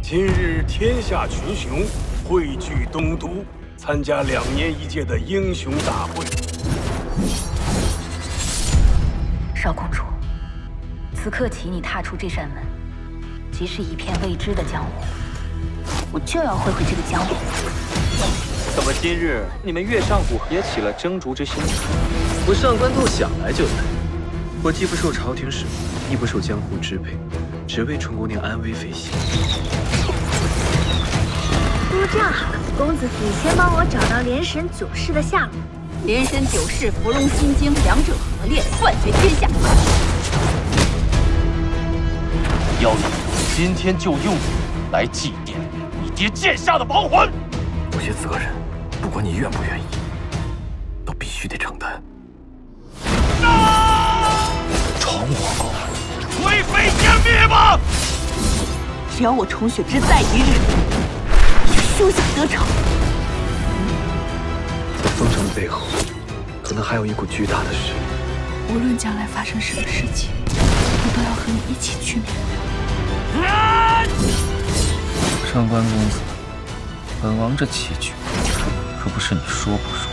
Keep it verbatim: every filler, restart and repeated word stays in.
今日天下群雄汇聚东都，参加两年一届的英雄大会。 少公主，此刻起，你踏出这扇门，即是一片未知的江湖。我就要会会这个江湖。 怎么今日你们月上谷也起了争逐之心？ 我上官渡想来就来。我既不受朝廷使唤，亦不受江湖支配，只为春姑娘安危飞行。 不如这样好了，公子你先帮我找到连神九世的下落。 连神九世、芙蓉心经，两者合炼，冠绝天下。 妖孽，今天就用你来祭奠你爹剑下的亡魂。 有些责任，不管你愿不愿意，都必须得承担。 闯我宫，灰飞烟灭吧！ 只要我重雪之再一日，就休想得逞。 在封城的背后，可能还有一股巨大的势力。 无论将来发生什么事情，我都要和你一起去面对。 上官公子，本王这棋局，可不是你说不说。